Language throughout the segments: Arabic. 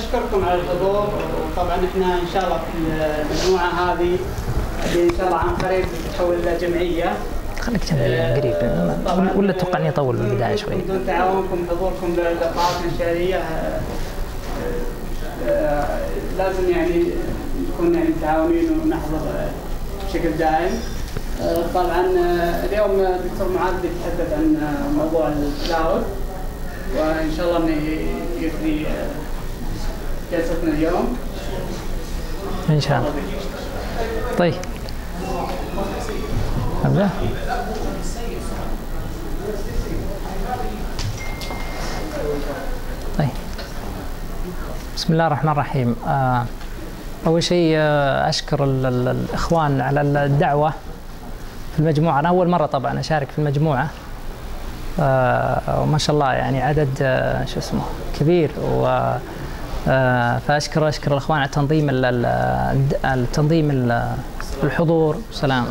أشكركم على الحضور، وطبعا احنا إن شاء الله في المجموعة هذه اللي إن شاء الله عن قريب تتحول إلى جمعية. خليك جمعية قريب ولا تتوقع إني أطول بالبداية شوي؟ بدون تعاونكم حضوركم للقاءات الإنشائية لازم يعني نكون يعني متعاونين ونحضر بشكل دائم. طبعا اليوم الدكتور معاذ بيتحدث عن موضوع الكلاود، وإن شاء الله إنه يثري جلستنا اليوم إن شاء الله. طيب أبدأ. طيب بسم الله الرحمن الرحيم. أول شيء أشكر الإخوان على الدعوة في المجموعة. أنا أول مرة طبعا أشارك في المجموعة، وما شاء الله يعني عدد شو اسمه كبير، و فأشكر الإخوان على تنظيم الحضور والسلام.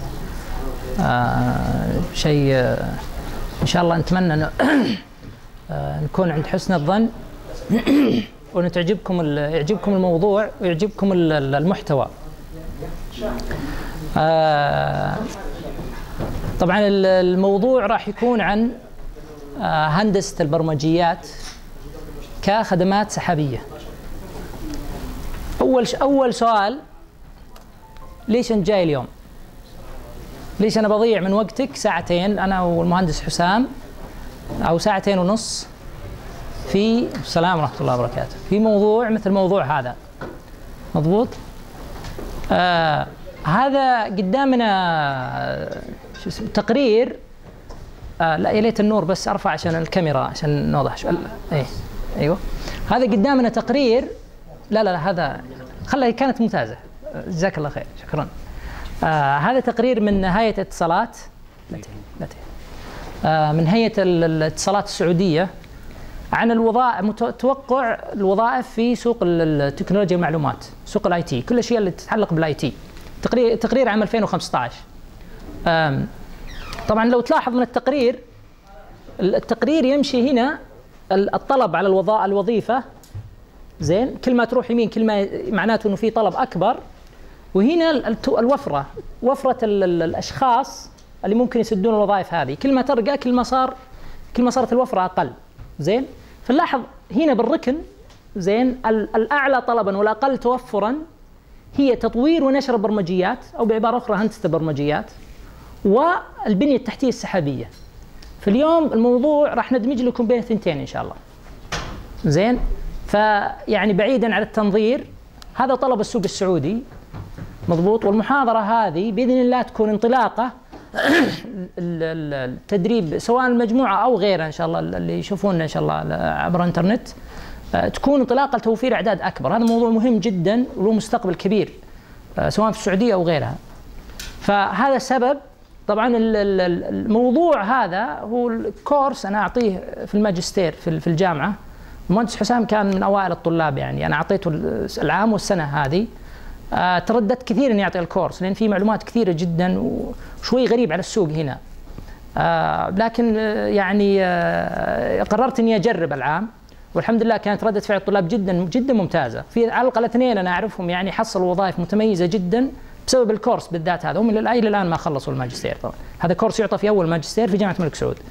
شيء إن شاء الله نتمنى نكون عند حسن الظن وأن يعجبكم الموضوع ويعجبكم المحتوى. طبعا الموضوع راح يكون عن هندسة البرمجيات كخدمات سحابية. أول سؤال، ليش أنت جاي اليوم؟ ليش أنا بضيع من وقتك ساعتين أنا والمهندس حسام أو ساعتين ونص في السلام ورحمة الله وبركاته في موضوع مثل موضوع هذا؟ مضبوط؟ هذا قدامنا شو اسمه تقرير. لا يا ليت النور بس ارفع عشان الكاميرا عشان نوضح شوي. ايوه هذا قدامنا تقرير. لا هذا خلها، كانت ممتازة، جزاك الله خير، شكرا. هذا تقرير من هيئة الاتصالات، من هيئة الاتصالات السعودية عن توقع الوظائف في سوق التكنولوجيا المعلومات، سوق الاي تي، كل الاشياء اللي تتعلق بالاي تي. تقرير عام 2015. طبعا لو تلاحظ من التقرير يمشي هنا الطلب على الوظيفة، زين، كل ما تروح يمين كل ما معناته انه في طلب اكبر، وهنا وفرة الاشخاص اللي ممكن يسدون الوظائف هذه، كل ما ترقى كل ما صارت الوفرة اقل، زين. فنلاحظ هنا بالركن، زين، الاعلى طلبا والاقل توفرا هي تطوير ونشر البرمجيات، او بعبارة اخرى هندسة البرمجيات، والبنية التحتية السحابية. في اليوم الموضوع راح ندمج لكم بين الثنتين ان شاء الله، زين. فيعني بعيدا عن التنظير، هذا طلب السوق السعودي، مضبوط. والمحاضرة هذه بإذن الله تكون انطلاقة التدريب، سواء المجموعة أو غيرها إن شاء الله اللي يشوفوننا إن شاء الله عبر الإنترنت، تكون انطلاقة لتوفير أعداد أكبر. هذا موضوع مهم جدا وله مستقبل كبير، سواء في السعودية أو غيرها. فهذا سبب. طبعا الموضوع هذا هو الكورس أنا أعطيه في الماجستير في الجامعة. المهندس حسام كان من أوائل الطلاب، يعني أنا أعطيته العام والسنة هذه. ترددت كثير إني أعطي الكورس لأن فيه معلومات كثيرة جدا وشوي غريب على السوق هنا، لكن يعني قررت إني أجرب العام، والحمد لله كانت ردة فعل الطلاب جدا جدا ممتازة. في على الأقل 2 أنا أعرفهم يعني حصلوا وظائف متميزة جدا بسبب الكورس بالذات هذا. هم إلى الآن ما خلصوا الماجستير. طبعا هذا كورس يعطى في أول ماجستير في جامعة الملك سعود.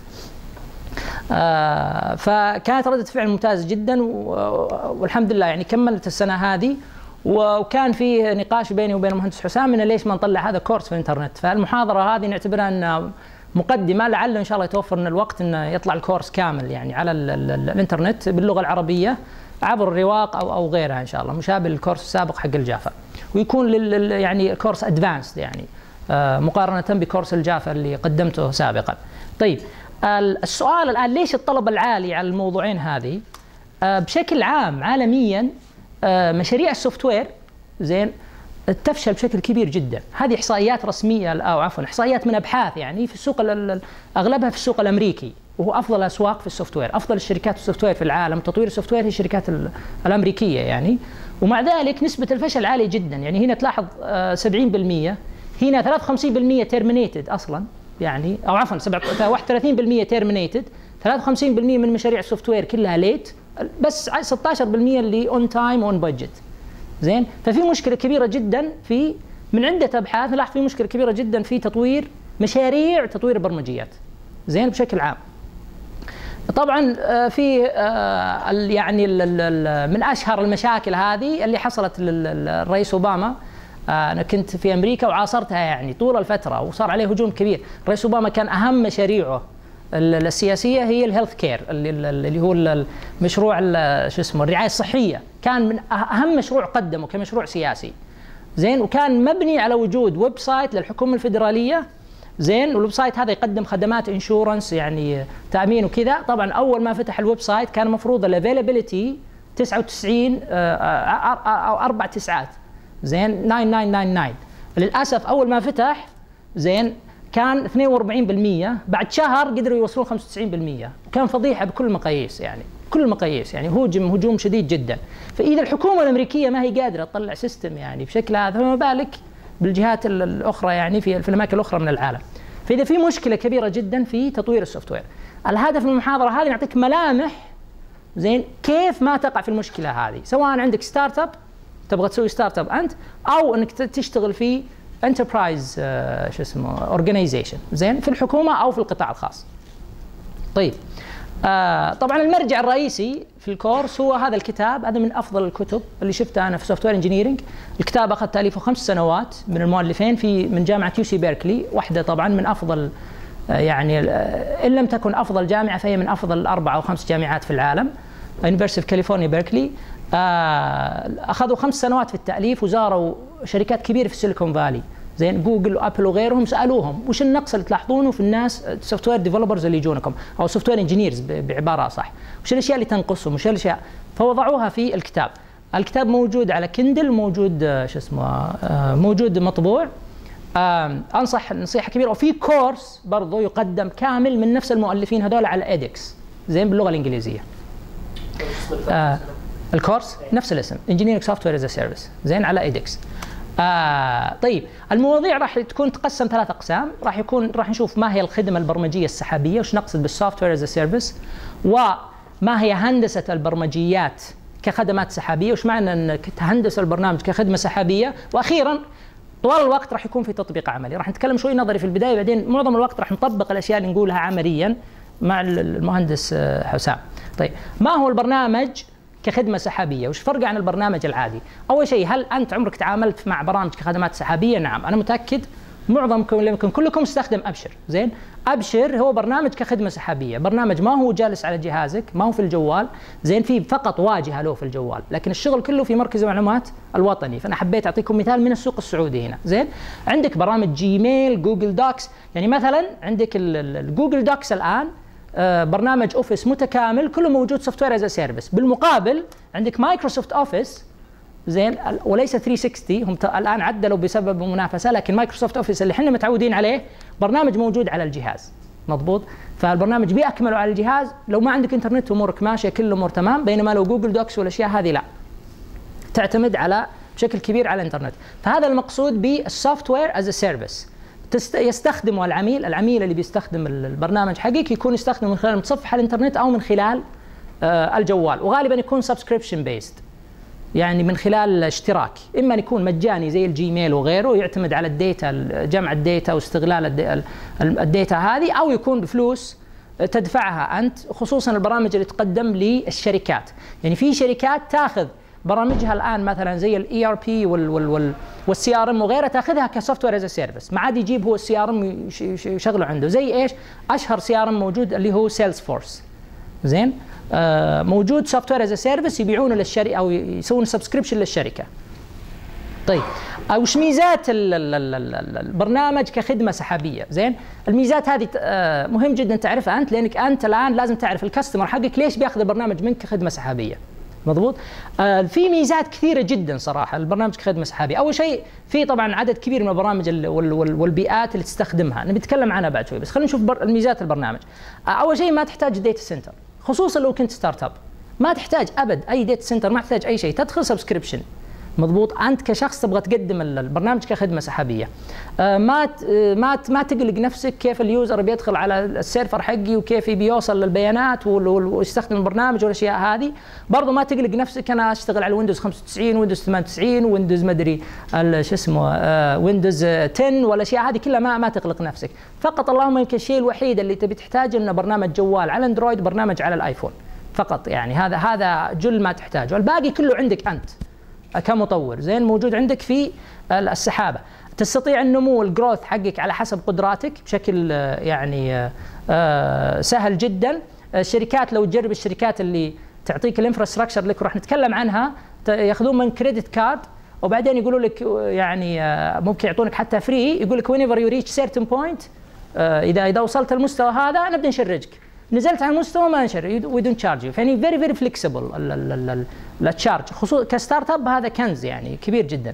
فكانت ردة فعل ممتازة جدا، والحمد لله يعني كملت السنة هذه. وكان في نقاش بيني وبين المهندس حسام إنه ليش ما نطلع هذا كورس في الإنترنت. فالمحاضرة هذه نعتبرها أنها مقدمة، لعل إن شاء الله يتوفر لنا الوقت إنه يطلع الكورس كامل يعني على الإنترنت باللغة العربية عبر الرواق أو غيرها إن شاء الله، مشابه للكورس السابق حق الجافا، ويكون يعني كورس أدفانسد يعني مقارنة بكورس الجافا اللي قدمته سابقا. طيب السؤال الآن، ليش الطلب العالي على الموضوعين هذه؟ بشكل عام عالميا مشاريع السوفت وير، زين، تفشل بشكل كبير جدا. هذه احصائيات رسميه، او عفوا احصائيات من ابحاث يعني في السوق، اغلبها في السوق الامريكي، وهو افضل الاسواق في السوفت وير. افضل الشركات السوفت وير في العالم تطوير السوفت وير هي الشركات الامريكيه يعني. ومع ذلك نسبه الفشل عاليه جدا. يعني هنا تلاحظ 70%، هنا 53% تيرمينيتد اصلا يعني، او عفوا 31% تيرمينيتد، 53% من مشاريع السوفت وير كلها ليت، بس 16% اللي اون تايم اون بادجت. زين، ففي مشكله كبيره جدا في من عده ابحاث نلاحظ في مشكله كبيره جدا في تطوير مشاريع تطوير البرمجيات. زين، بشكل عام. طبعا في يعني من اشهر المشاكل هذه اللي حصلت للرئيس اوباما. انا كنت في امريكا وعاصرتها يعني طول الفتره وصار عليه هجوم كبير. الرئيس اوباما كان اهم مشاريعه السياسيه هي الهيلث كير اللي هو المشروع شو اسمه الرعايه الصحيه، كان من اهم مشروع قدمه كمشروع سياسي. زين، وكان مبني على وجود ويب سايت للحكومه الفدراليه. زين، والويب سايت هذا يقدم خدمات انشورنس يعني تامين وكذا. طبعا اول ما فتح الويب سايت كان المفروض الافيلابيلتي 99 او 4 تسعات. زين، 9999. للاسف اول ما فتح زين كان 42%، بعد شهر قدروا يوصلون 95%، وكان فضيحه بكل المقاييس يعني كل المقاييس يعني هجوم شديد جدا. فاذا الحكومه الامريكيه ما هي قادره تطلع سيستم يعني بشكل هذا، فما بالك بالجهات الاخرى يعني في الاماكن الاخرى من العالم. فاذا في مشكله كبيره جدا في تطوير السوفت وير. الهدف من المحاضره هذه نعطيك ملامح زين كيف ما تقع في المشكله هذه، سواء عندك ستارت اب تبغى تسوي ستارت اب انت، او انك تشتغل في انتربرايز شو اسمه اورجنايزيشن زين في الحكومه او في القطاع الخاص. طيب طبعا المرجع الرئيسي في الكورس هو هذا الكتاب. هذا من افضل الكتب اللي شفتها انا في سوفت وير انجينيرنج. الكتاب اخذ تاليفه 5 سنوات من المؤلفين من جامعه يو سي بيركلي، واحده طبعا من افضل يعني ان لم تكن افضل جامعه فهي من افضل 4 أو 5 جامعات في العالم، يونيفرسيتي اوف كاليفورنيا بيركلي. اخذوا 5 سنوات في التاليف، وزاروا شركات كبيره في السيليكون فالي زين جوجل وابل وغيرهم، سالوهم وش النقص اللي تلاحظونه في الناس سوفت وير ديفلوبرز اللي يجونكم او سوفت وير انجينيرز بعباره صح، وش الاشياء اللي تنقصهم وش الاشياء، فوضعوها في الكتاب. الكتاب موجود على كندل، موجود شو اسمه موجود مطبوع. انصح نصيحه كبيره. وفي كورس برضه يقدم كامل من نفس المؤلفين هذول على ايدكس زين باللغه الانجليزيه. الكورس نفس الاسم Engineering Software as a Service زين على ايدكس. طيب المواضيع راح تكون تقسم 3 اقسام. راح نشوف ما هي الخدمه البرمجيه السحابيه، وش نقصد بالسوفت وير از سيرفيس، وما هي هندسه البرمجيات كخدمات سحابيه، وش معنى انك تهندس البرنامج كخدمه سحابيه، واخيرا طوال الوقت راح يكون في تطبيق عملي. راح نتكلم شوي نظري في البدايه، بعدين معظم الوقت راح نطبق الاشياء اللي نقولها عمليا مع المهندس حسام. طيب ما هو البرنامج كخدمة سحابية؟ وش فرق عن البرنامج العادي؟ أول شيء، هل أنت عمرك تعاملت مع برامج كخدمات سحابية؟ نعم، أنا متأكد معظمكم يمكن كلكم استخدم أبشر. زين، أبشر هو برنامج كخدمة سحابية، برنامج ما هو جالس على جهازك، ما هو في الجوال، زين في فقط واجهة له في الجوال، لكن الشغل كله في مركز المعلومات الوطني. فأنا حبيت أعطيكم مثال من السوق السعودي هنا. زين، عندك برامج جيميل، جوجل دوكس، يعني مثلا عندك الجوجل دوكس الآن برنامج اوفيس متكامل كله موجود سوفت وير از سيرفيس. بالمقابل عندك مايكروسوفت اوفيس زين وليس 360، هم الان عدلوا بسبب المنافسه، لكن مايكروسوفت اوفيس اللي احنا متعودين عليه برنامج موجود على الجهاز مضبوط. فالبرنامج بيكمله على الجهاز، لو ما عندك انترنت امورك ماشيه كل الامور تمام. بينما لو جوجل دوكس والاشياء هذه لا، تعتمد على بشكل كبير على الانترنت. فهذا المقصود بالسوفت وير از سيرفيس. يستخدمه العميل اللي بيستخدم البرنامج حقك يكون يستخدمه من خلال متصفح الانترنت او من خلال الجوال، وغالبا يكون سبسكريبشن بيست يعني من خلال اشتراك، اما أن يكون مجاني زي الجيميل وغيره يعتمد على الداتا، جمع الداتا واستغلال الداتا هذه، او يكون بفلوس تدفعها انت، خصوصا البرامج اللي تقدم للشركات. يعني في شركات تاخذ برامجها الان مثلا زي الاي ار بي والسي ار ام وغيرها، تاخذها كسوفت وير از سيرفيس، ما عاد يجيب هو السي ار ام يشغله عنده. زي ايش؟ اشهر سي ار ام موجود اللي هو سيلز فورس زين، موجود سوفت وير از سيرفيس يبيعونه للشركه او يسوون سبسكريبشن للشركه. طيب وش ميزات البرنامج كخدمه سحابيه؟ زين، الميزات هذه مهم جدا تعرفها انت، لانك انت الان لازم تعرف الكاستمر حقك ليش بياخذ البرنامج منك كخدمه سحابيه مضبوط. في ميزات كثيره جدا صراحه البرنامج كخدمه سحابيه. اول شيء في طبعا عدد كبير من البرامج والبيئات اللي تستخدمها، نبي نتكلم عنها بعد شوي، بس خلينا نشوف الميزات البرنامج. اول شيء ما تحتاج داتا سنتر، خصوصا لو كنت ستارت اب ما تحتاج ابد اي داتا سنتر، ما تحتاج اي شيء، تدخل سبسكريبشن مضبوط. انت كشخص تبغى تقدم البرنامج كخدمه سحابيه، ما تقلق نفسك كيف اليوزر بيدخل على السيرفر حقي وكيف بيوصل للبيانات ويستخدم البرنامج والاشياء هذه. برضو ما تقلق نفسك انا اشتغل على ويندوز 95 ويندوز 98 ويندوز ما ادري شو اسمه ويندوز 10 والاشياء هذه كلها ما تقلق نفسك. فقط اللهم يمكن الشيء الوحيد اللي تبي تحتاجه انه برنامج جوال على اندرويد، برنامج على الايفون فقط، يعني هذا جل ما تحتاجه. الباقي كله عندك انت كمطور، زين، موجود عندك في السحابه. تستطيع النمو الجروث حقك على حسب قدراتك بشكل يعني سهل جدا. الشركات لو تجرب الشركات اللي تعطيك الانفراستراكشر اللي راح نتكلم عنها، ياخذون من كريدت كارد وبعدين يقولوا لك يعني ممكن يعطونك حتى فري، يقول لك whenever you reach certain point اذا وصلت المستوى هذا نبدا نشرجك، نزلت عن المستوى ما نشر وي دونت تشارج يو. يعني فيري فيري فليكسبل التشارج، خصوصا كستارت اب هذا كنز يعني كبير جدا.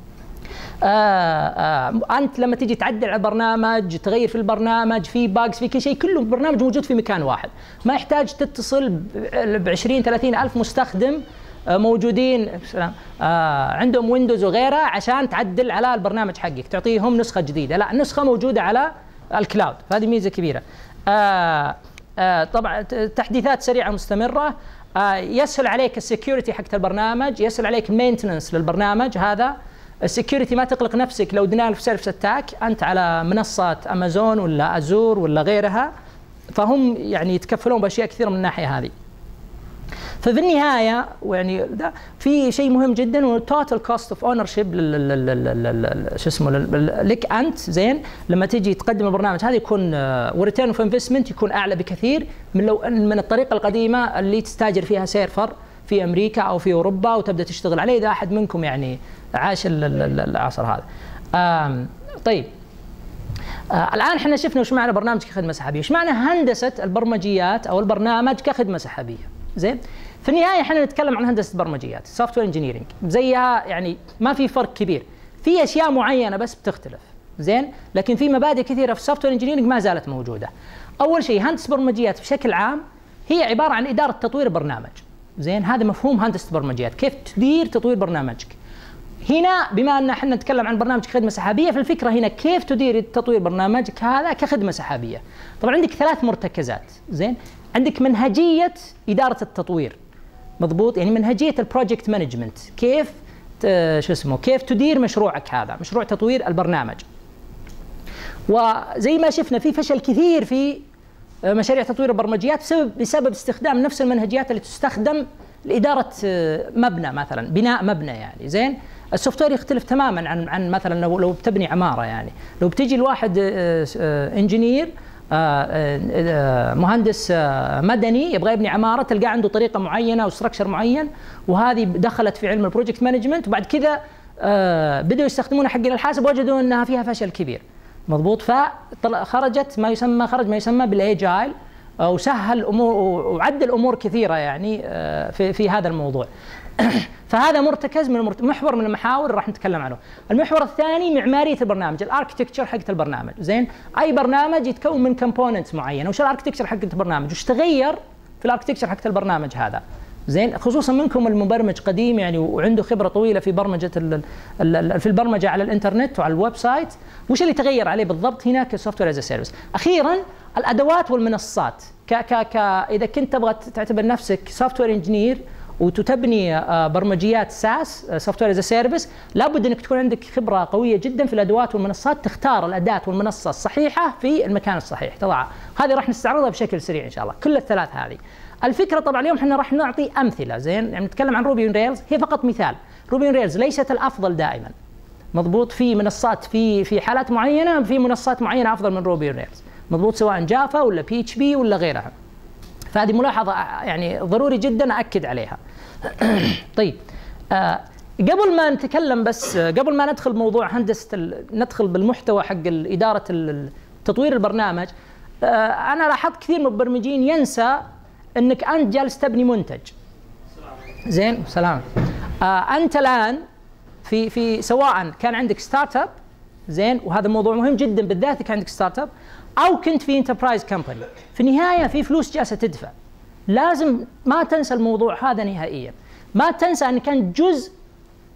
انت لما تيجي تعدل على البرنامج، تغير في البرنامج، في باجز، في كل شيء، كله البرنامج موجود في مكان واحد، ما يحتاج تتصل ب 20 30 الف مستخدم موجودين عندهم ويندوز وغيرها عشان تعدل على البرنامج حقك، تعطيهم نسخه جديده، لا، النسخه موجوده على الكلاود، فهذه ميزه كبيره. طبعا تحديثات سريعه مستمره، يسهل عليك السكيورتي حق البرنامج، يسهل عليك المينتننس للبرنامج. هذا السكيورتي ما تقلق نفسك لو دينايل اوف سيرفيس اتاك، انت على منصات امازون ولا ازور ولا غيرها، فهم يعني يتكفلون باشياء كثيره من الناحيه هذه. ففي النهايه يعني في شيء مهم جدا، هو توتال كوست اوف اونر شيب شو اسمه لك انت، زين، لما تيجي تقدم البرنامج هذا يكون وريتيرن اوف انفستمنت يكون اعلى بكثير من الطريقه القديمه اللي تستاجر فيها سيرفر في امريكا او في اوروبا وتبدا تشتغل عليه، اذا احد منكم يعني عاش العصر هذا. طيب الان احنا شفنا وش معنى برنامج كخدمه سحابيه، وش معنى هندسه البرمجيات او البرنامج كخدمه سحابيه، زين. في النهايه احنا نتكلم عن هندسه برمجيات، سوفت وير انجينيرنج، زيها يعني ما في فرق كبير، في اشياء معينه بس بتختلف، زين، لكن في مبادئ كثيره في السوفت وير انجينيرنج ما زالت موجوده. اول شيء هندسه برمجيات بشكل عام هي عباره عن اداره تطوير برنامج، زين، هذا مفهوم هندسه برمجيات، كيف تدير تطوير برنامجك. هنا بما ان احنا نتكلم عن برنامج كخدمه سحابيه، فالفكره هنا كيف تدير تطوير برنامجك هذا كخدمه سحابيه. طبعا عندك 3 مرتكزات، زين، عندك منهجيه اداره التطوير، مضبوط، يعني منهجيه البروجكت مانجمنت، كيف شو اسمه كيف تدير مشروعك هذا، مشروع تطوير البرنامج. وزي ما شفنا في فشل كثير في مشاريع تطوير البرمجيات بسبب استخدام نفس المنهجيات اللي تستخدم لاداره مبنى، مثلا بناء مبنى، يعني زين. السوفت وير يختلف تماما عن مثلا لو بتبني عماره، يعني لو بتيجي الواحد انجينير مهندس مدني يبغى يبني عماره، تلقاه عنده طريقه معينه وستراكشر معين، وهذه دخلت في علم البروجكت مانجمنت، وبعد كذا بدأوا يستخدمونها حق الحاسب وجدوا انها فيها فشل كبير، مضبوط. فخرج ما يسمى بالاجايل، وسهل امور وعدل امور كثيره يعني في هذا الموضوع. فهذا مرتكز من محور من المحاور اللي راح نتكلم عنه. المحور الثاني معماريه البرنامج، الاركتكتشر حقت البرنامج، زين. اي برنامج يتكون من كومبوننتس معينه، وش الاركتكتشر حق البرنامج، وش تغير في الاركتكتشر حق البرنامج هذا، زين. خصوصا منكم المبرمج قديم يعني وعنده خبره طويله في برمجه في البرمجه على الانترنت وعلى الويب سايت، وش اللي تغير عليه بالضبط هناك السوفت وير از سيرفيس. اخيرا الادوات والمنصات، اذا كنت تبغى تعتبر نفسك سوفت وير انجينير وتبني برمجيات ساس سوفت وير از سيرفيس، لابد انك تكون عندك خبره قويه جدا في الادوات والمنصات، تختار الاداه والمنصه الصحيحه في المكان الصحيح تضعها. هذه راح نستعرضها بشكل سريع ان شاء الله، كل الثلاث هذه. الفكره طبعا اليوم احنا راح نعطي امثله، زين، يعني نتكلم عن روبي ريلز، هي فقط مثال. روبي ريلز ليست الافضل دائما، مضبوط، في منصات في حالات معينه، في منصات معينه افضل من روبي ريلز، مضبوط، سواء جافا ولا بي اتش بي ولا غيرها. فهذه ملاحظه يعني ضروري جدا اكد عليها. طيب قبل ما نتكلم، بس قبل ما ندخل موضوع هندسه ندخل بالمحتوى حق اداره تطوير البرنامج، انا لاحظت كثير من المبرمجين ينسى انك انت جالس تبني منتج، زين. سلام. انت الان في سواء كان عندك ستارت اب، زين، وهذا موضوع مهم جدا بالذات كان عندك ستارت اب، او كنت في انتربرايز كمباني، في النهايه في فلوس جالسه تدفع، لازم ما تنسى الموضوع هذا نهائيا. ما تنسى انك كان جزء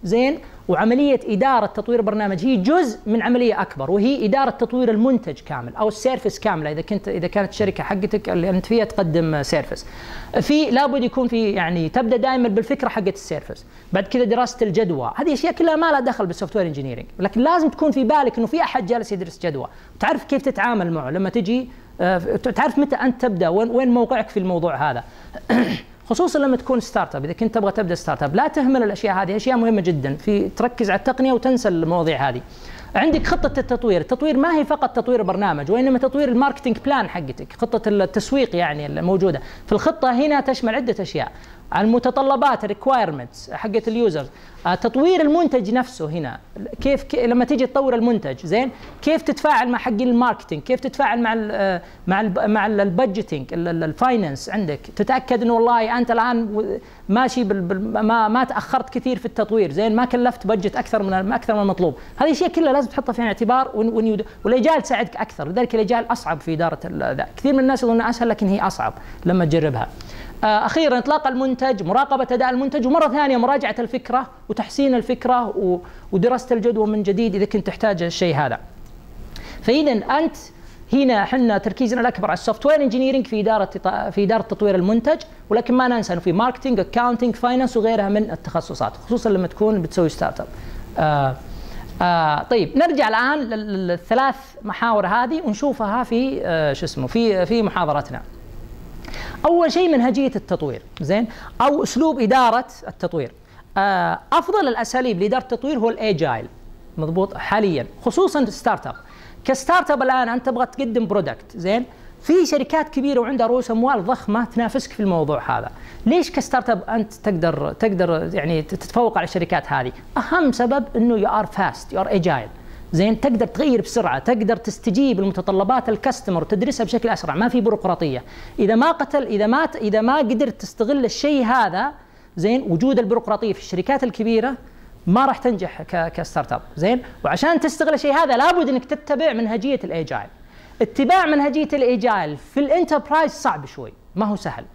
زين، وعمليه اداره تطوير برنامج هي جزء من عمليه اكبر، وهي اداره تطوير المنتج كامل او السيرفس كامله. اذا كانت الشركه حقتك اللي انت فيها تقدم سيرفس، في لابد يكون في يعني تبدا دائما بالفكره حقت السيرفس، بعد كذا دراسه الجدوى، هذه اشياء كلها ما لها دخل بالسوفت وير انجينيرنج، لكن لازم تكون في بالك انه في احد جالس يدرس جدوى، وتعرف كيف تتعامل معه لما تجي، تعرف متى انت تبدا، وين موقعك في الموضوع هذا. خصوصا لما تكون ستارت اب، اذا كنت تبغى تبدا ستارت اب لا تهمل الاشياء هذه، اشياء مهمه جدا، في تركز على التقنيه وتنسى المواضيع هذه. عندك خطه التطوير ما هي فقط تطوير برنامج، وانما تطوير الماركتينج بلان حقتك، خطه التسويق يعني الموجوده في الخطه هنا تشمل عده اشياء، المتطلبات الريكوايرمنتس حقت اليوزرز، تطوير المنتج نفسه هنا، كيف لما تيجي تطور المنتج زين، كيف تتفاعل مع حقين الماركتينج، كيف تتفاعل مع البادجيتنج الفاينانس عندك، تتاكد انه والله انت الان ماشي ما تاخرت كثير في التطوير زين، ما كلفت بادجت اكثر من المطلوب. هذه الاشياء كلها لازم تحطها في الاعتبار، والاجال تساعدك اكثر، لذلك الاجال اصعب في اداره كثير من الناس يظنون اسهل لكن هي اصعب لما تجربها. أخيرا إطلاق المنتج، مراقبة أداء المنتج، ومرة ثانية مراجعة الفكرة وتحسين الفكرة ودراسة الجدوى من جديد إذا كنت تحتاج الشيء هذا. فإذا أنت هنا احنا تركيزنا الأكبر على السوفت وير انجينيرنج في إدارة تطوير المنتج، ولكن ما ننسى أنه في ماركتينج، أكاونتينج، فاينانس وغيرها من التخصصات، خصوصا لما تكون بتسوي ستارت اب. طيب نرجع الآن للثلاث محاور هذه ونشوفها في في محاضرتنا. أول شيء منهجية التطوير زين، أو أسلوب إدارة التطوير. أفضل الأساليب لإدارة التطوير هو الأجايل، مضبوط حاليا، خصوصا ستارت اب. كستارت اب الآن أنت تبغى تقدم برودكت زين، في شركات كبيرة وعندها رؤوس أموال ضخمة تنافسك في الموضوع هذا. ليش كستارت اب أنت تقدر يعني تتفوق على الشركات هذه؟ أهم سبب إنه you are fast, you are agile زين، تقدر تغير بسرعه، تقدر تستجيب لمتطلبات الكاستمر وتدرسها بشكل اسرع، ما في بيروقراطيه. اذا ما قدرت تستغل الشيء هذا زين، وجود البيروقراطيه في الشركات الكبيره ما راح تنجح كستارت اب زين. وعشان تستغل الشيء هذا لابد انك تتبع منهجيه الاجايل. اتباع منهجيه الاجايل في الانتربرايز صعب شوي، ما هو سهل